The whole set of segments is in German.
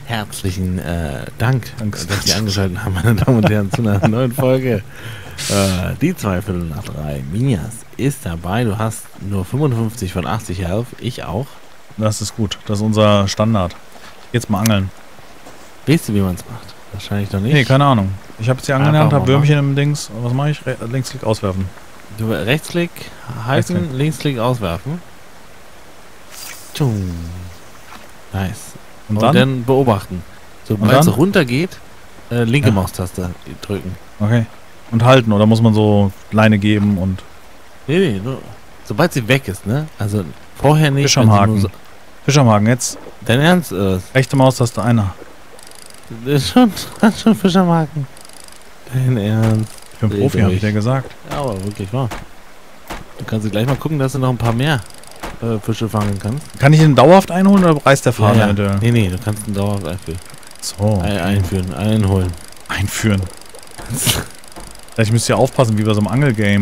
Herzlichen Dank, dass Sie eingeschaltet haben, meine Damen und Herren, zu einer neuen Folge. Die 2:15. Minias ist dabei. Du hast nur 55 von 80 Health. Ich auch. Das ist gut. Das ist unser Standard. Jetzt mal angeln. Weißt du, wie man es macht? Wahrscheinlich noch nicht. Nee, keine Ahnung. Ich habe jetzt hier angelernt, habe Würmchen machen. im Dings. Und was mache ich? Linksklick auswerfen. Du Rechtsklick halten, Rechtsklick. Linksklick auswerfen. Tschung. Nice. Und dann beobachten. Sobald es runter geht, linke Maustaste drücken. Okay. Und halten, oder muss man so Leine geben und... Nee, nur, sobald sie weg ist, ne? Also vorher nicht. Fisch am Haken. Fisch am Haken, jetzt. Dein Ernst? Rechte Maustaste, einer. Das ist schon Fisch am Haken. Dein Ernst? Ich bin Profi, habe ich dir gesagt. Ja, aber wirklich wahr. Du kannst dir gleich mal gucken, dass du noch ein paar mehr Fische fangen kannst. Kann ich den dauerhaft einholen oder reißt der Fahrer mit der? Nee, du kannst ihn dauerhaft einführen. So. Einführen, einholen. Einführen. Vielleicht müsst ihr aufpassen, wie bei so einem Angelgame.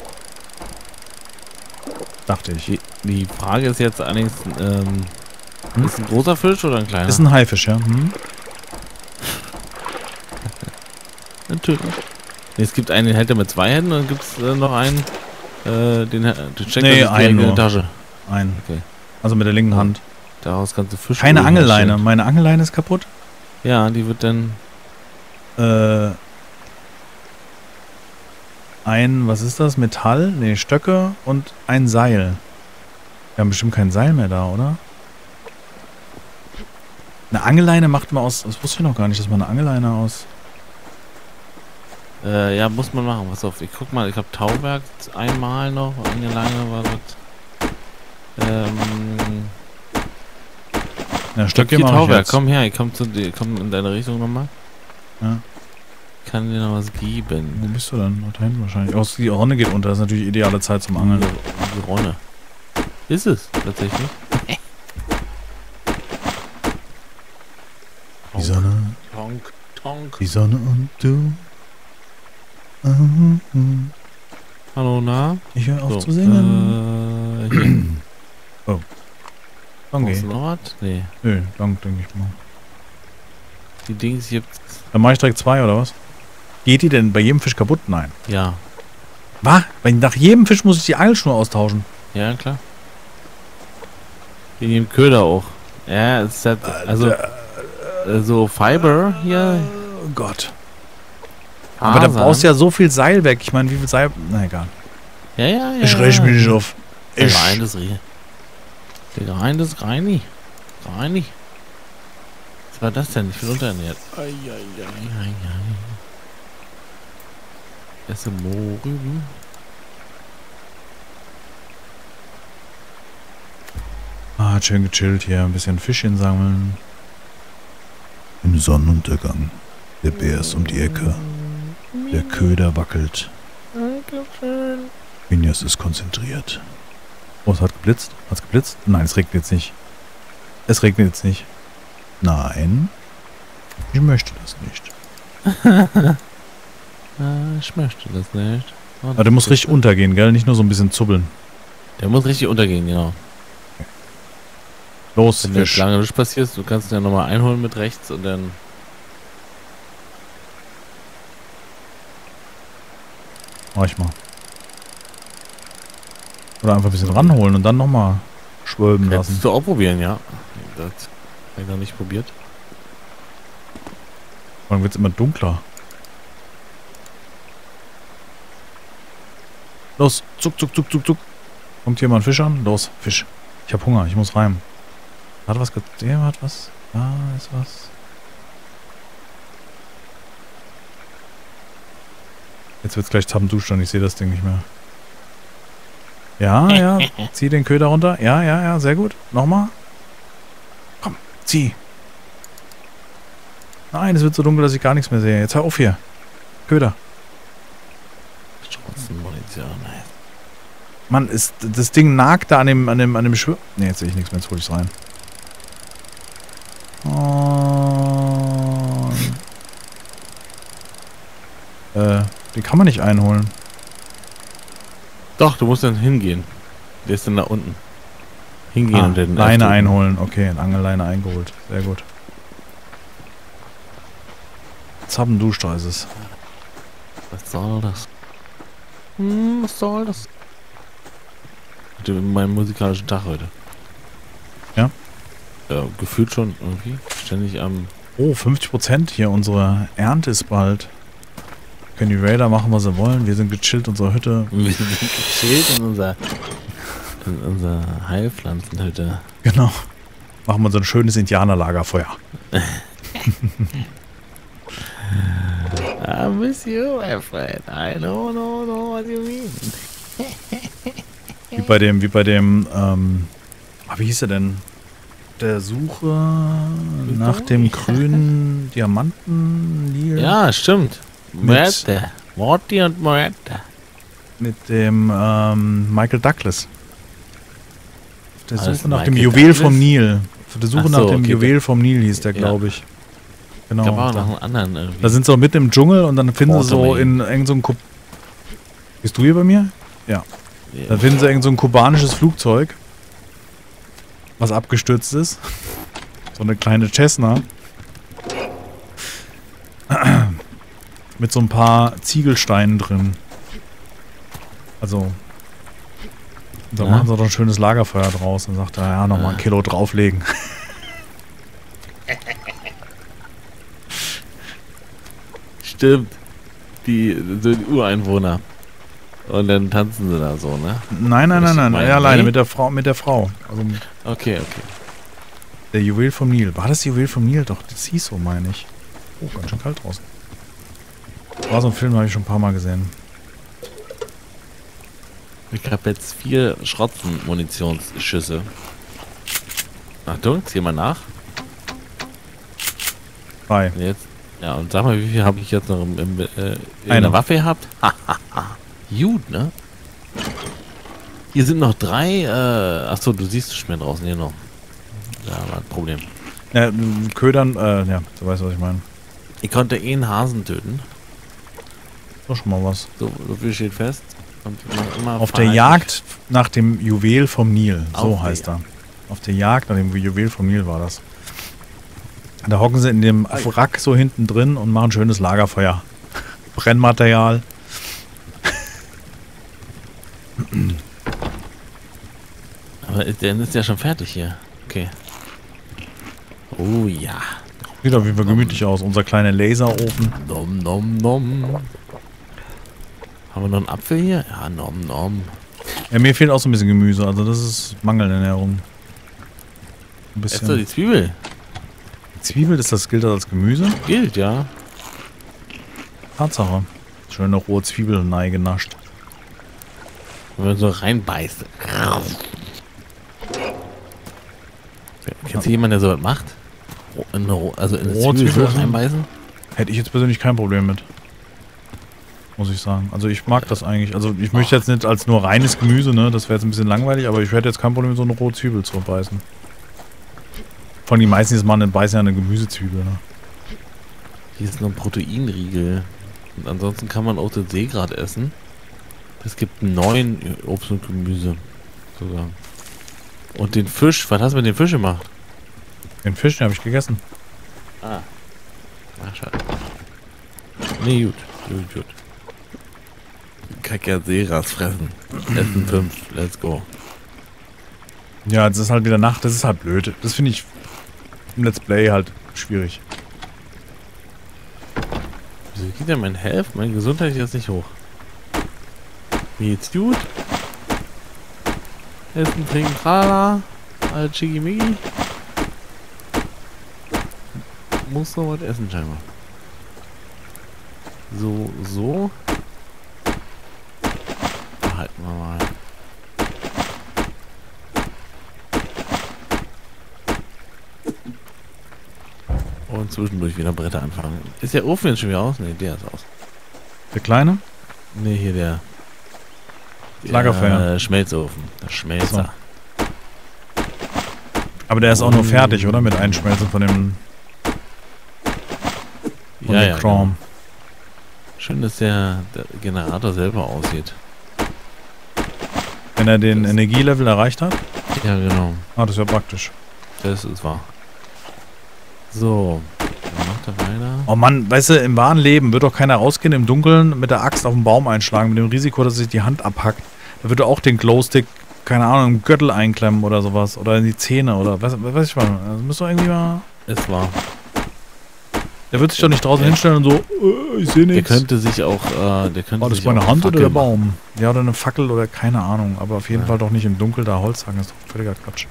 Dachte ich. Die Frage ist jetzt allerdings, ist ein großer Fisch oder ein kleiner? Ist ein Haifisch, ja. Natürlich. Nee, es gibt einen, den hält er mit 2 Händen und dann gibt es noch einen, den steckt er in die Tasche. Einen. Okay. Also mit der linken Hand. Daraus kannst du Fische. Keine Angelleine. Meine Angelleine ist kaputt. Ja, die wird dann... was ist das? Metall? Ne, Stöcke und ein Seil. Wir haben bestimmt kein Seil mehr da, oder? Eine Angelleine macht man aus... Das wusste ich noch gar nicht, dass man eine Angelleine aus... ja, muss man machen. Pass auf, ich guck mal, ich habe Tauwerk einmal noch. Angelleine war das... Ja, Stöcke mache Tauwerk. Jetzt. Komm her, ich komm in deine Richtung nochmal. Ja. Ich kann dir noch was geben. Wo bist du denn? Da hinten wahrscheinlich. Oh, die Ronne geht unter. Das ist natürlich ideale Zeit zum Angeln. Die Ronne. Ist es, tatsächlich. Die Sonne. Tonk. Die Sonne und du. Hallo, na? Ich höre auf zu singen. Oh. Danke. Noch was? Nee. Nö, danke, denke ich mal. Die Dings gibt's. Dann mache ich direkt 2, oder was? Geht die denn bei jedem Fisch kaputt? Nein. Ja. Was? Nach jedem Fisch muss ich die Angelschnur austauschen? Ja, klar. In dem Köder auch. Ja, es hat, also, so Fiber hier. Oh Gott. Aber da brauchst du ja so viel Seil weg. Ich meine, wie viel Seil... Na, egal. Ja. Ich rech mich nicht auf. Rein das Reini. Was war das denn? Ich bin unterernährt. Esse Mohrrüben. Hat schön gechillt hier. Ein bisschen Fischchen sammeln. Im Sonnenuntergang. Der Bär ist um die Ecke. Der Köder wackelt. Minias ist konzentriert. Oh, es hat geblitzt. Hat's geblitzt? Nein, es regnet jetzt nicht. Nein. Ich möchte das nicht. Ich möchte das nicht. Aber der muss richtig untergehen, gell? Nicht nur so ein bisschen zubbeln. Der muss richtig untergehen, genau. Okay. Los, wenn jetzt lange nichts passiert, du kannst ihn ja nochmal einholen mit rechts und dann... Mach ich mal. Oder einfach ein bisschen ranholen und dann nochmal schwölben lassen. Kannst du auch probieren, ja. Das habe ich noch nicht probiert. Dann wird es immer dunkler. Los, zuck. Kommt hier mal ein Fisch an? Los, Fisch. Ich hab Hunger, ich muss rein. Hat was gesehen? Hat was? Da ist was. Jetzt wird's gleich Zappenzustand, ich sehe das Ding nicht mehr. Ja, zieh den Köder runter. Ja, sehr gut. Nochmal. Komm, zieh. Nein, es wird so dunkel, dass ich gar nichts mehr sehe. Jetzt hör auf hier. Köder. Mann, das Ding nagt da an dem Schwimmen. Ne, jetzt sehe ich nichts mehr, jetzt hol ich's rein. Den kann man nicht einholen. Doch, du musst dann hingehen. Der ist dann da unten. Hingehen und den Leine einholen. Okay, eine Angelleine eingeholt. Sehr gut. Zappenduster ist es. Was soll das? Was soll das? Mein musikalischen Tag heute. Ja? Ja, gefühlt schon irgendwie. Ständig am... Oh, 50% hier. Unsere Ernte ist bald. Können die Raider machen, was sie wollen. Wir sind gechillt in unserer Hütte. Wir sind gechillt in unserer Heilpflanzenhütte. Genau. Machen wir so ein schönes Indianerlagerfeuer. I miss you, my friend. I don't know what you mean. Wie bei dem, wie hieß er denn? Der Suche nach dem grünen Diamanten-Nil. Ja, stimmt. Morty und Moretta. Mit dem, Michael Douglas. Auf der Suche nach dem Michael Juwel Douglas? vom Nil. Auf der Suche Ach so, nach dem okay. Juwel vom Nil hieß der, Ja. glaube ich. Genau. Da war auch noch einen anderen irgendwie. Da sind sie auch mitten im Dschungel und dann finden sie so Waterman. in irgend so ein Bist du hier bei mir? Ja. Ja. Dann finden sie irgend so ein kubanisches Flugzeug, was abgestürzt ist. So eine kleine Cessna. Mit so ein paar Ziegelsteinen drin. Also. Da Ja. machen sie doch ein schönes Lagerfeuer draus. Und sagt er, ja, nochmal ein Kilo drauflegen. Stimmt. Die Ureinwohner. Und dann tanzen sie da so, ne? Nein, Ich er meine, alleine nee. mit der Frau. Also Okay. der Juwel vom Nil. War das Juwel vom Nil? Doch, das hieß so, meine ich. Oh, ganz schön kalt draußen. War so ein Film, habe ich schon ein paar Mal gesehen. Ich habe jetzt 4 Schrotzen-Munitionsschüsse. Achtung, zieh mal nach. 3. Jetzt. Ja, und sag mal, wie viel habe ich jetzt noch in Eine. der Waffe gehabt? Gut, ne? Hier sind noch 3. Achso, du siehst es mehr draußen hier noch. Ja, war ein Problem. Ja, Ködern, ja, du weißt, was ich meine. Ich konnte einen Hasen töten. Doch schon mal was. So viel steht fest. Und immer Auf der verhalten. Jagd nach dem Juwel vom Nil. So Auf heißt der er. Auf der Jagd nach dem Juwel vom Nil war das. Da hocken sie in dem Wrack so hinten drin und machen schönes Lagerfeuer. Brennmaterial. Aber der ist ja schon fertig hier. Okay. Oh ja. Sieht auf jeden Fall gemütlich aus. Unser kleiner Laserofen. Nom nom nom. Haben wir noch einen Apfel hier? Ja, nom nom. Ja, mir fehlt auch so ein bisschen Gemüse. Also das ist Mangelernährung. Ein Jetzt bisschen. doch die Zwiebel. Zwiebel, gilt das als Gemüse? Gilt, ja. Tatsache. Schöne rohe Zwiebel genascht. Wenn man so reinbeißt. Kennst du jemanden, der sowas macht? Also in eine Rohe Zwiebel so Zwiebeln? reinbeißen? Hätte ich jetzt persönlich kein Problem mit. Muss ich sagen. Also ich mag das eigentlich. Also ich möchte jetzt nicht als nur reines Gemüse, ne? Das wäre jetzt ein bisschen langweilig, aber ich hätte jetzt kein Problem, so eine rohe Zwiebel zu beißen. Von die meisten, die es beißen ja eine Gemüsezwiebel, ne? Hier ist noch ein Proteinriegel. Und ansonsten kann man auch den Seegrad essen. Es gibt 9 Obst und Gemüse. Sogar. Und den Fisch, was hast du mit dem Fisch gemacht? Den Fisch, den habe ich gegessen. Ach, schade. Nee, gut. Kacker Seeras fressen. Essen 5. Let's go. Ja, es ist halt wieder Nacht, das ist halt blöd. Das finde ich im Let's Play halt schwierig. Wieso geht denn mein Health? Meine Gesundheit ist jetzt nicht hoch. Mir geht's gut. Essen, trinken, trala. Alle Chigimigi. Muss noch was essen scheinbar. So. Halten wir mal. Und zwischendurch wieder Bretter anfangen. Ist der Ofen jetzt schon wieder aus? Ne, der ist aus. Der Kleine? Ne, hier der Lagerfeuer. Schmelzofen. Der Schmelzer. Aber der ist auch nur fertig, oder? Mit Einschmelzen von dem Ja, Chrome. genau. Schön, dass der Generator selber aussieht. Wenn er den Energielevel erreicht hat? Ja, genau. Ah, das ist ja praktisch. Das ist wahr. So. Dann macht weiter, weiter. Oh Mann, weißt du, im wahren Leben wird doch keiner rausgehen im Dunkeln mit der Axt auf den Baum einschlagen, mit dem Risiko, dass sich die Hand abhackt. Da würde auch den Glowstick, keine Ahnung, im Gürtel einklemmen oder sowas. Oder in die Zähne oder was weiß ich mal. Das müsste doch irgendwie mal... Es war. Der wird sich doch nicht draußen hinstellen und so, ich sehe nichts. Der könnte sich auch, Oh, das ist meine Hand oder der Baum? Ja, oder eine Fackel oder keine Ahnung. Aber auf jeden Fall doch nicht im Dunkel da Holzhacken, das ist doch völliger Quatsch.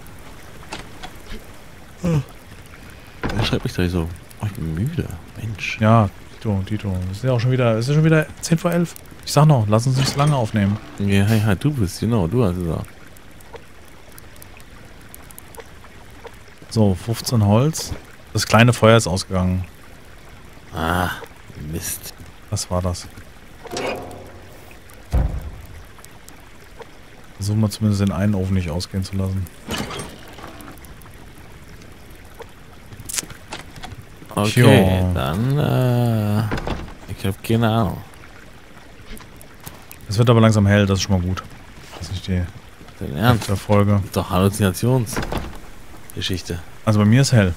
Er schreibt mich gleich so, oh, ich bin müde, Mensch. Ja, Dito. Es ist ja schon wieder 10 vor 11. Ich sag noch, lass uns nicht so lange aufnehmen. Ja, du bist, genau, du hast gesagt. So, 15 Holz. Das kleine Feuer ist ausgegangen. Ah, Mist. Was war das? Versuchen wir zumindest den einen Ofen nicht ausgehen zu lassen. Okay, Jo. dann, ich habe keine Ahnung. Es wird aber langsam hell, das ist schon mal gut. Das ist die Dein Ernst? Folge. Das ist doch Halluzinationsgeschichte. Also bei mir ist hell.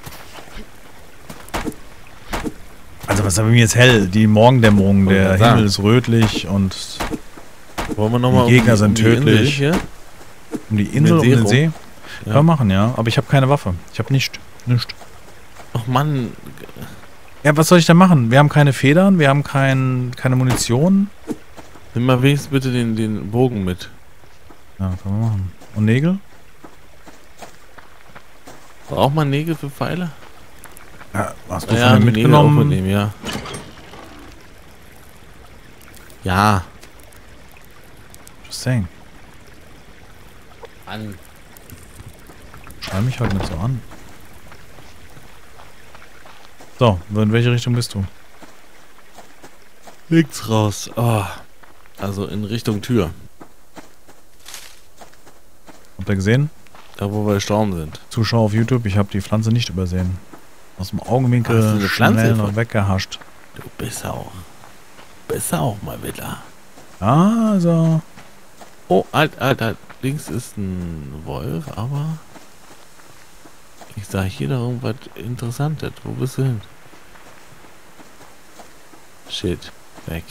Also was ist bei mir jetzt hell? Die Morgendämmerung, der Himmel ist rötlich und Wollen wir noch mal die Gegner sind tödlich. Um die Insel, um den See? Ja. Können wir machen, ja. Aber ich habe keine Waffe. Ich habe nichts. Ach Mann. Ja, was soll ich denn machen? Wir haben keine Federn, wir haben keine Munition. Nimm mal wenigstens bitte den Bogen mit. Ja, können wir machen. Und Nägel? Braucht man Nägel für Pfeile? Ja, hast du von mir mitgenommen? Nägel ja. Ja. Just saying. An. Schrei mich halt nicht so an. So, in welche Richtung bist du? Links raus. Oh. Also in Richtung Tür. Habt ihr gesehen? Da wo wir gestorben sind. Zuschauer auf YouTube, ich habe die Pflanze nicht übersehen. Aus dem Augenwinkel schnell noch weggehascht. Du bist auch mal wieder. Also. Oh, halt. Links ist ein Wolf, aber ich sah hier da irgendwas Interessantes. Wo bist du hin? Shit. Weg.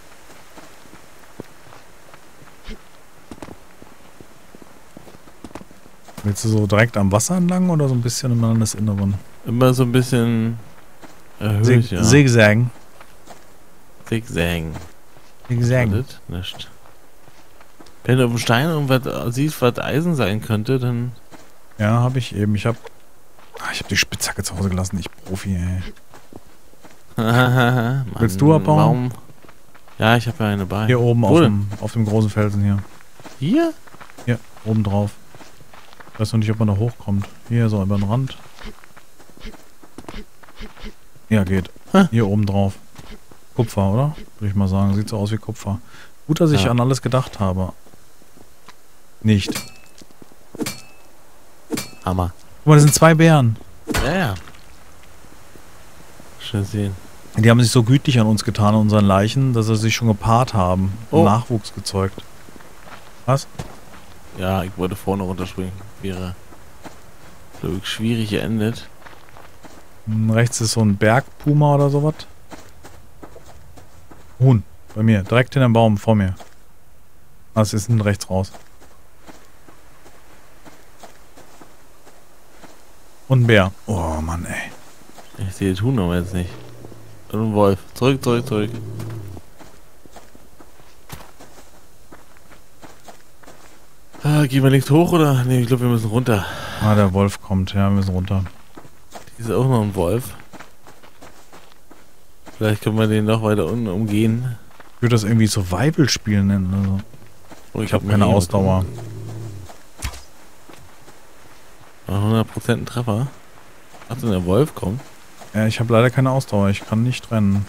Willst du so direkt am Wasser entlang oder so ein bisschen im Landesinneren? Immer so ein bisschen erhöht, ja. Zigzaggen. Zigzaggen. Zigzaggen. Nicht. Wenn du auf dem Stein irgendwas siehst, was Eisen sein könnte, dann... Ja, habe ich eben. Ich habe die Spitzhacke zu Hause gelassen. Ich Profi, ey. Mann, willst du abbauen? Warum? Ja, ich habe ja eine bei. Hier oben auf dem großen Felsen hier. Hier? Ja, oben drauf. Ich weiß noch nicht, ob man da hochkommt. Hier so über den Rand. Ja, geht. Hier oben drauf. Kupfer, oder? Würde ich mal sagen. Sieht so aus wie Kupfer. Gut, dass ich an alles gedacht habe. Nicht. Hammer. Guck mal, das sind 2 Bären. Ja. Schön sehen. Die haben sich so gütlich an uns getan, an unseren Leichen, dass sie sich schon gepaart haben. Und Nachwuchs gezeugt. Was? Ja, ich wollte vorne runterspringen. Wäre, glaube ich, schwierig geendet. Rechts ist so ein Bergpuma oder sowas. Huhn. Bei mir. Direkt in den Baum vor mir. Was ist denn rechts raus? Und ein Bär. Oh Mann, ey. Ich sehe das Huhn aber jetzt nicht. Und ein Wolf. Zurück. Gehen wir links hoch oder? Ne, ich glaube, wir müssen runter. Ah, der Wolf kommt. Ja, wir müssen runter. Hier ist auch noch ein Wolf. Vielleicht können wir den noch weiter unten umgehen. Ich würde das irgendwie Survival-Spiel nennen. Also. Oh, ich habe keine Ausdauer. 100% ein Treffer. Achso, der Wolf kommt. Ja, ich habe leider keine Ausdauer. Ich kann nicht rennen.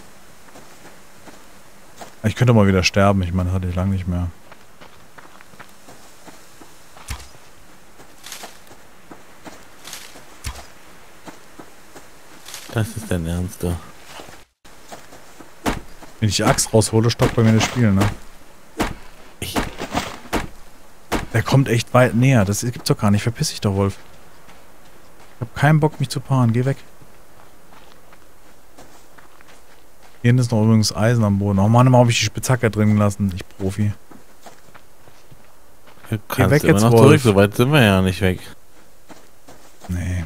Ich könnte mal wieder sterben. Ich meine, das hatte ich lange nicht mehr. Das ist dein Ernst, du. Wenn ich die Axt raushole, stoppt bei mir das Spiel, ne? Der kommt echt weit näher. Das gibt's doch gar nicht. Verpiss dich doch, Wolf. Ich hab keinen Bock, mich zu paaren. Geh weg. Hier hinten ist noch übrigens Eisen am Boden. Oh Mann, immer habe ich die Spitzhacke drin gelassen. Ich Profi. Du Geh kannst weg immer jetzt, noch Wolf. zurück, so weit sind wir ja nicht weg. Nee.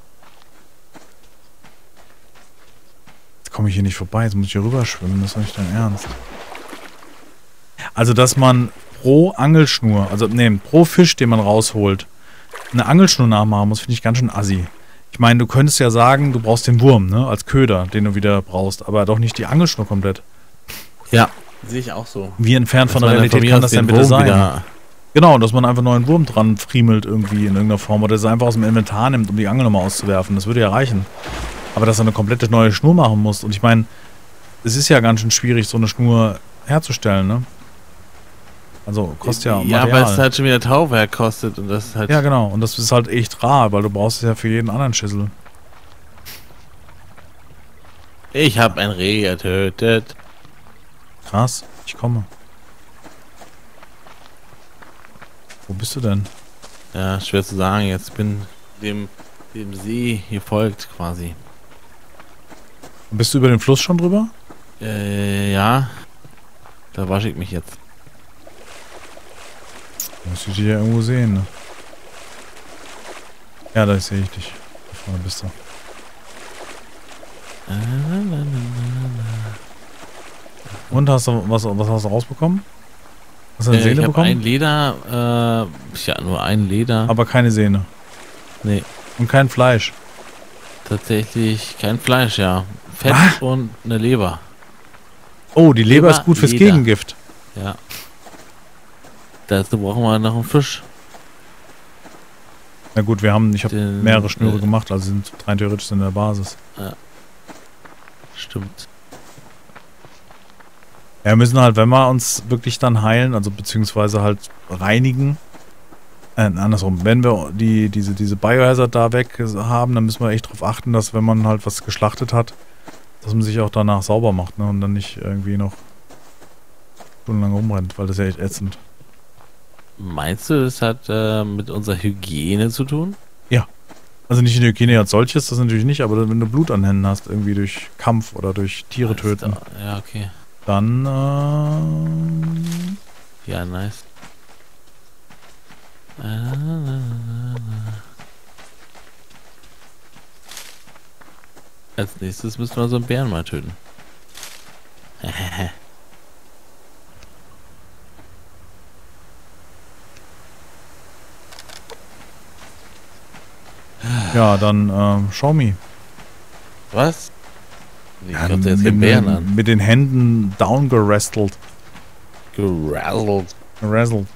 Jetzt komme ich hier nicht vorbei. Jetzt muss ich hier rüberschwimmen. Das ist doch nicht dein Ernst. Also, dass man pro Angelschnur, also pro Fisch, den man rausholt, eine Angelschnur nachmachen muss, finde ich ganz schön assi. Ich meine, du könntest ja sagen, du brauchst den Wurm, ne, als Köder, den du wieder brauchst, aber doch nicht die Angelschnur komplett. Ja, sehe ich auch so. Wie entfernt von Dass der man Realität von mir kann aus das denn den bitte Wurm sein? wieder- Genau, dass man einfach nur einen Wurm dran friemelt irgendwie in irgendeiner Form oder es einfach aus dem Inventar nimmt, um die Angel nochmal auszuwerfen. Das würde ja reichen. Aber dass du eine komplette neue Schnur machen musst. Und ich meine, es ist ja ganz schön schwierig, so eine Schnur herzustellen, ne? Also kostet ja Ja, Material. weil es halt schon wieder Tauwerk kostet und das ist halt... Ja, genau. Und das ist halt echt rar, weil du brauchst es ja für jeden anderen Schüssel. Ich habe ein Reh getötet. Krass, ich komme. Wo bist du denn? Ja, schwer zu sagen. Jetzt bin dem See gefolgt quasi. Bist du über den Fluss schon drüber? Ja. Da wasche ich mich jetzt. Muss ich dich ja irgendwo sehen, ne? Ja, da sehe ich dich. Da vorne bist du. Und hast du was hast du rausbekommen? Hast du eine Ich Sehne habe bekommen? ein Leder, ja, nur ein Leder. Aber keine Sehne. Nee, Und kein Fleisch. tatsächlich kein Fleisch, ja. Fett Was? und eine Leber. Oh, die Leber Leber, ist gut fürs Leder. Gegengift. Ja. Dazu brauchen wir noch einen Fisch. Na gut, ich habe Den, mehrere Schnüre gemacht, also sind rein theoretisch in der Basis. Stimmt. Ja, wir müssen halt, wenn wir uns wirklich dann heilen, also beziehungsweise halt reinigen, andersrum, wenn wir diese Biohazard da weg haben, dann müssen wir echt darauf achten, dass wenn man halt was geschlachtet hat, dass man sich auch danach sauber macht, ne, und dann nicht irgendwie noch stundenlang rumrennt, weil das ist ja echt ätzend. Meinst du, das hat mit unserer Hygiene zu tun? Also nicht in der Hygiene als solches, das natürlich nicht, aber wenn du Blut an Händen hast, irgendwie durch Kampf oder durch Tiere töten, Ja, okay. dann Ja, nice. Als nächstes müssen wir so einen Bären mal töten. ja, dann show me. Was? Ich Ja, glaub, der jetzt keinen Bären an. mit den Händen downgerestelt. Gerallt. Gerasselt.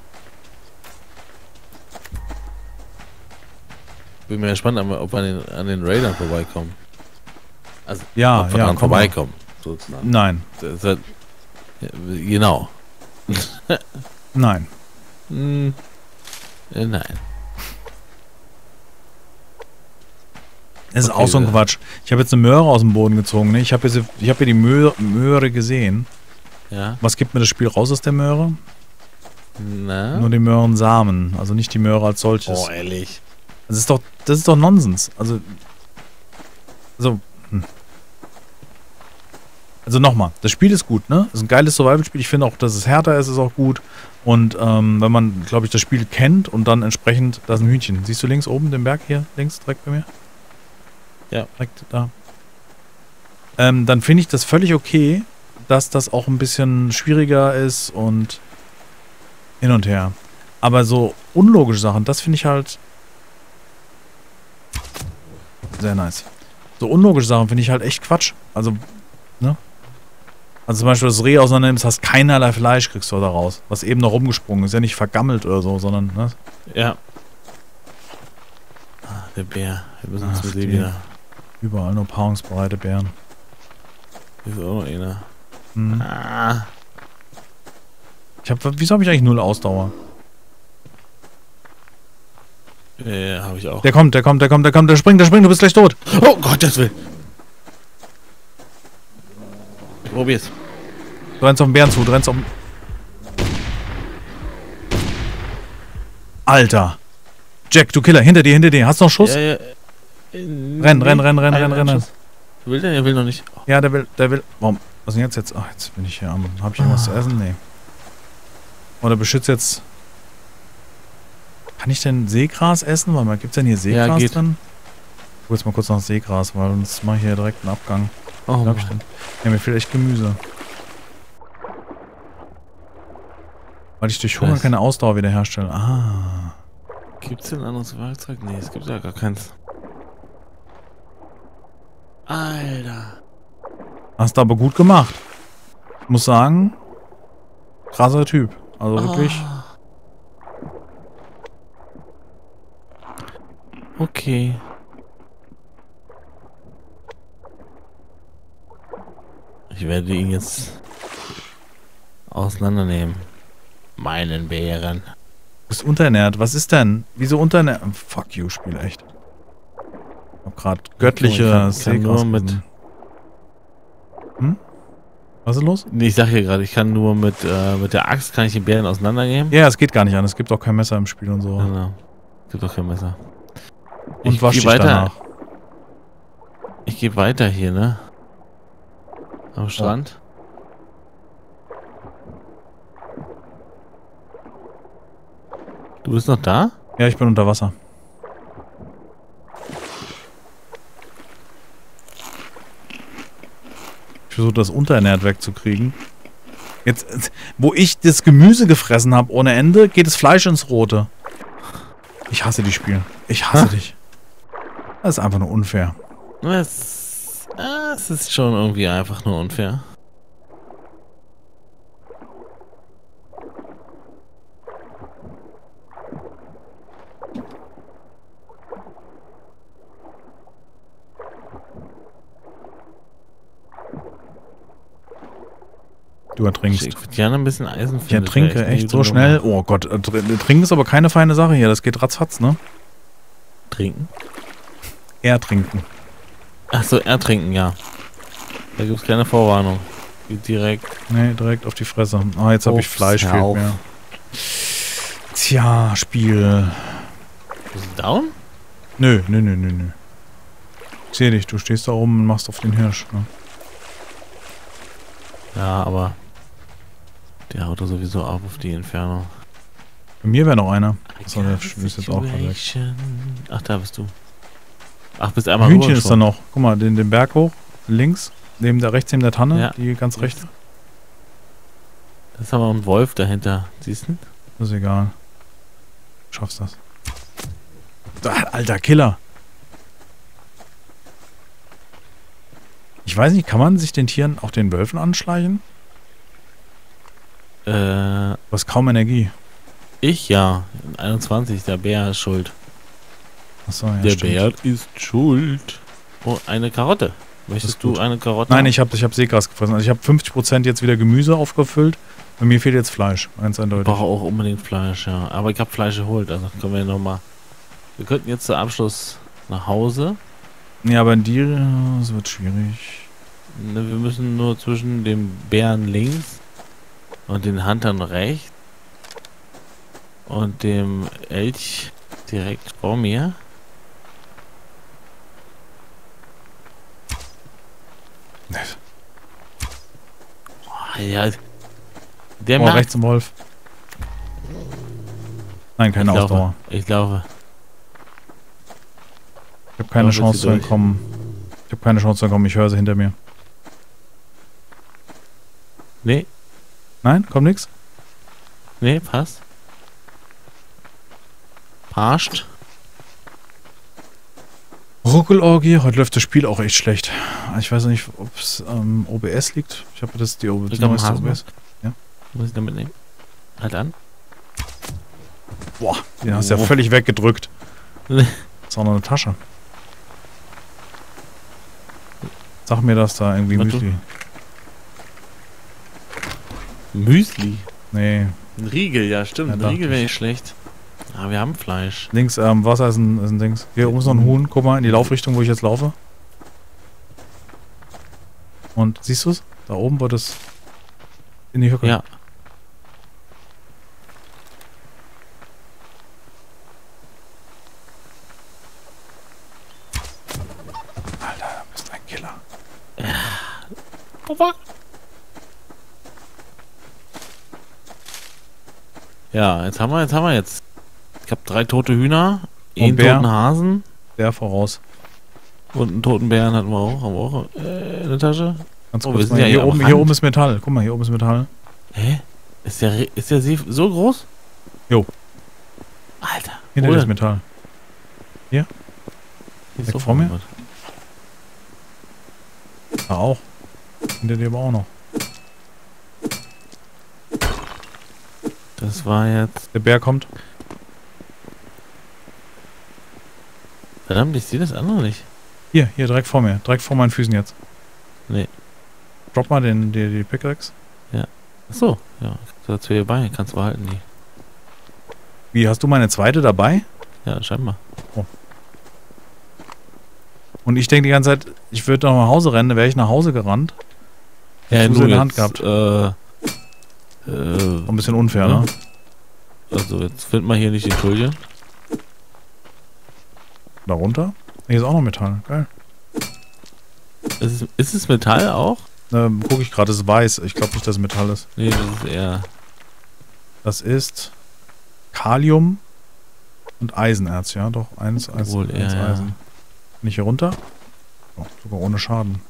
Bin mir gespannt, ob wir an den Raidern vorbeikommen. Also, Ja, ob wir ja, dran komm mal. vorbeikommen, sozusagen. Nein, Genau. nein. Nein. Das ist Okay, auch so ein Quatsch. Ich habe jetzt eine Möhre aus dem Boden gezogen. Ne? Ich habe hier die Möhre gesehen. Ja. Was gibt mir das Spiel raus aus der Möhre? Na? Nur die Möhrensamen. Also nicht die Möhre als solches. Oh, ehrlich. Das ist doch Nonsens. Also nochmal, das Spiel ist gut, ne? Das ist ein geiles Survival-Spiel. Ich finde auch, dass es härter ist auch gut. Und wenn man, glaube ich, das Spiel kennt und dann entsprechend, da ist ein Hühnchen. Siehst du links oben den Berg hier? Links, direkt bei mir? Ja. Direkt da. Dann finde ich das völlig okay, dass das auch ein bisschen schwieriger ist und hin und her. Aber so unlogische Sachen, das finde ich halt sehr nice. So unlogische Sachen finde ich halt echt Quatsch. Also, ne? Also zum Beispiel das Reh auseinandernimmst, hast keinerlei Fleisch, kriegst du da raus. Was eben noch rumgesprungen ist. Ja nicht vergammelt oder so, sondern, ne? Ja. Ah, der Bär. Wir müssen uns Ach, mit dem die. wieder. Überall nur paarungsbereite Bären. Hier ist auch noch einer. Hm. Ah. Wieso habe ich eigentlich 0 Ausdauer? Ja, habe ich auch. Der kommt, der springt, du bist gleich tot. Oh Gott, das will. Ich probier's. Du rennst auf den Bären zu, du rennst auf den... Alter. Jack, du Killer, hinter dir. Hast du noch Schuss? Ja. Renn. Will der? Er will noch nicht. Oh, Ja, der will... Warum? Was denn jetzt? Ach, jetzt bin ich hier am... Hab ich irgendwas zu essen? Nee. Oder beschützt jetzt... Kann ich denn Seegras essen? Warte mal, gibt's denn hier Seegras Ja, geht. drin? Ich hol jetzt mal kurz nach Seegras, weil sonst mache ich hier direkt einen Abgang. Oh, Hab ich denn? Ja, mir fehlt echt Gemüse. Weil ich durch Hunger Was? keine Ausdauer wiederherstelle. Ah. Gibt's denn ein anderes Werkzeug? Nee, es gibt ja gar keins. Alter. Hast du aber gut gemacht. Ich muss sagen, krasser Typ. Also wirklich. Okay. Ich werde ihn jetzt auseinandernehmen. Meinen Bären. Du bist unterernährt. Was ist denn? Wieso unterernährt? Fuck you, Spiel, echt. Ich hab grad göttliche kann nur mit. Hm? Was ist los? Nee, ich sag hier gerade, ich kann nur mit der Axt kann ich den Bären auseinandernehmen. Ja, es geht gar nicht an. Es gibt auch kein Messer im Spiel und so. Genau. Gibt doch kein Messer. Und wasch dich weiter. danach. Ich gehe weiter hier, ne? Am Strand. Du bist noch da? Ja, ich bin unter Wasser. Ich versuche das unterernährt wegzukriegen. Jetzt, wo ich das Gemüse gefressen habe ohne Ende, geht das Fleisch ins Rote. Ich hasse die Spiele. Ich hasse dich. Das ist einfach nur unfair. Es ist schon irgendwie einfach nur unfair. Du ertrinkst. Ich würde gerne ein bisschen Eisen finden. Ich ertrinke echt so schnell. Oh Gott, trinken ist aber keine feine Sache hier. Das geht ratzfatz, ne? Trinken? Ertrinken. Achso, ertrinken, ja. Da gibt es keine Vorwarnung. Geht direkt. Nee, direkt auf die Fresse. Ah, jetzt habe ich Fleisch, fehlt mir. Tja, Spiel. Bist du down? Nö. Ich sehe dich, du stehst da oben und machst auf den Hirsch. Ne? Ja, aber der haut da sowieso ab auf die Entfernung. Bei mir wäre noch einer. Achso, der ist jetzt auch weg. Ach, da bist du. Ach, bist einmal Hühnchen ist da noch. Guck mal, den Berg hoch. Links. Rechts neben der Tanne. Ja. Die ganz rechte. Da ist aber ein Wolf dahinter. Siehst du? Das ist egal. Du schaffst das. Alter Killer. Ich weiß nicht, kann man sich den Tieren, auch den Wölfen anschleichen? Du hast kaum Energie. Ich ja. 21, der Bär ist schuld. Achso, ja, der stimmt. Bär ist schuld. Oh, eine Karotte. Möchtest du eine Karotte? Nein, ich hab Seegras gefressen. Also ich habe 50% jetzt wieder Gemüse aufgefüllt. Bei mir fehlt jetzt Fleisch. Ganz eindeutig. Ich brauche auch unbedingt Fleisch, ja. Aber ich habe Fleisch geholt. Also können wir nochmal. Wir könnten jetzt zum Abschluss nach Hause. Ja, aber in die... Das wird schwierig. Ne, wir müssen nur zwischen dem Bären links und den Huntern rechts und dem Elch direkt vor mir. Oh, ja, der macht... rechts im Wolf. Nein, keine Ausdauer. Ich laufe. Ich habe keine Chance zu entkommen. Ich höre sie hinter mir. Nee. Nein, kommt nix? Nee, passt. Passt. Ruckelorgie, heute läuft das Spiel auch echt schlecht. Ich weiß nicht, ob es OBS liegt. Ich habe das die neueste OBS. Ja? Muss ich damit nehmen? Halt an. Boah, den hast du ja völlig weggedrückt. Ist auch noch eine Tasche. Sag mir, dass da irgendwie Müsli. Müsli? Nee. Ein Riegel, ja stimmt. Ja, ein Riegel wäre nicht schlecht. Aber wir haben Fleisch. Links, Wasser ist ein Dings. Hier oben ist noch ein Huhn. Guck mal in die Laufrichtung, wo ich jetzt laufe. Und siehst du es? Da oben wird es in die Hücke. Ja. Alter, du bist ein Killer. Oh, fuck. Ja, jetzt haben wir. Ich habe 3 tote Hühner, Und einen Bär? toten Hasen Der voraus. und einen toten Bären hatten wir auch. Haben wir auch in der Tasche. Ganz Oh, kurz wir sind mal. ja Hier, hier am hier Rand. oben ist Metall. Guck mal, hier oben ist Metall. Hä? Ist der See so groß? Jo. Alter. Hinter wo dir ist denn? Metall. Hier ist Weg so vor mir? was. Da auch. Hinter dir aber auch noch. Das war jetzt... Der Bär kommt. Verdammt, ich sehe das andere nicht. Hier, direkt vor mir. Direkt vor meinen Füßen jetzt. Nee. Drop mal die Pickaxe. Achso, ja. Dazu hierbei. Kannst du behalten, die. Wie, hast du meine zweite dabei? Ja, scheinbar. Und ich denke die ganze Zeit, ich würde noch nach Hause rennen, da wäre ich nach Hause gerannt. Ja, Fuse nur in der Hand jetzt, gehabt. Ein bisschen unfair, ja. ne? Also jetzt findet man hier nicht die Folie. Darunter? Hier ist auch noch Metall. Geil. Ist es Metall auch? Gucke ich gerade, das ist weiß. Ich glaube nicht, dass es Metall ist. Nee, das ist eher... Das ist Kalium und Eisenerz, ja? Doch, eins Wohl eher, ja. Eisen. Nicht hier runter? Oh, sogar ohne Schaden.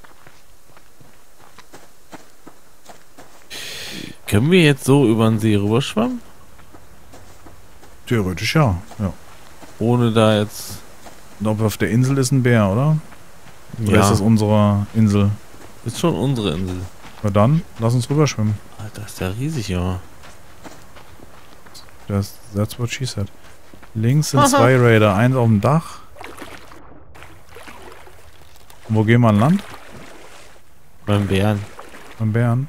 Können wir jetzt so über den See rüberschwimmen? Theoretisch ja. Ohne da jetzt... Und ob auf der Insel ist ein Bär, oder? Oder Ja, ist das unsere Insel? ist schon unsere Insel. Na dann, lass uns rüberschwimmen. Alter, ist der riesig, ja. That's what she said. Links sind 2 Raider, eins auf dem Dach. Und wo gehen wir an Land? Beim Bären. Beim Bären.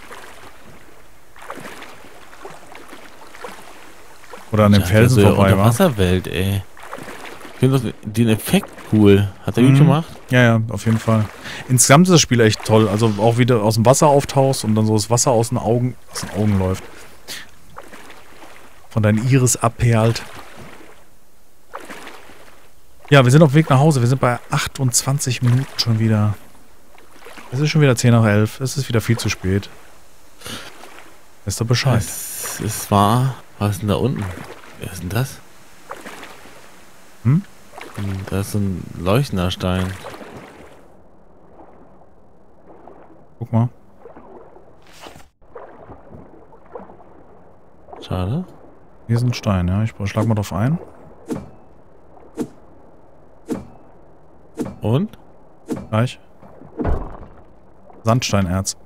Oder an dem Felsen vorbei, wa? Unterwasserwelt, ey. Ich finde den Effekt cool. Hat er gut gemacht? Ja, auf jeden Fall. Insgesamt ist das Spiel echt toll. Also auch wie du aus dem Wasser auftauchst und dann so das Wasser aus den Augen läuft. Von deinen Iris abperlt. Ja, wir sind auf dem Weg nach Hause. Wir sind bei 28 Minuten schon wieder. Es ist schon wieder 10 nach 11. Es ist wieder viel zu spät. Ist doch Bescheid. Es war... Was ist denn da unten? Wer ist denn das? Hm? Da ist so ein leuchtender Stein. Guck mal. Schade. Hier ist ein Stein, ja. Ich schlag mal drauf ein. Und? Gleich. Sandsteinerz.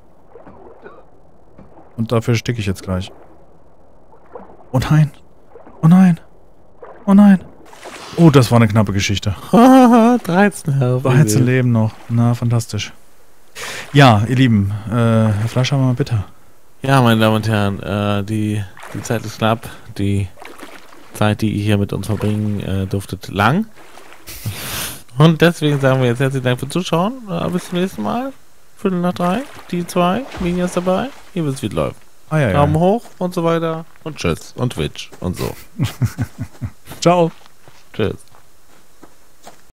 Und dafür sticke ich jetzt gleich. Oh nein. Oh nein. Oh nein. Oh, das war eine knappe Geschichte. 13 Herr. 13 Leben noch. Na, fantastisch. Ja, ihr Lieben. Herr Fleischhammer, bitte. Ja, meine Damen und Herren, die Zeit ist knapp. Die Zeit, die ihr hier mit uns verbringen, duftet lang. Und deswegen sagen wir jetzt herzlichen Dank fürs Zuschauen. Bis zum nächsten Mal. 2:45. Die 2. Minias dabei. Ihr wisst, wie es läuft. Daumen hoch und so weiter. Und tschüss. Und Twitch und so. Ciao. Tschüss.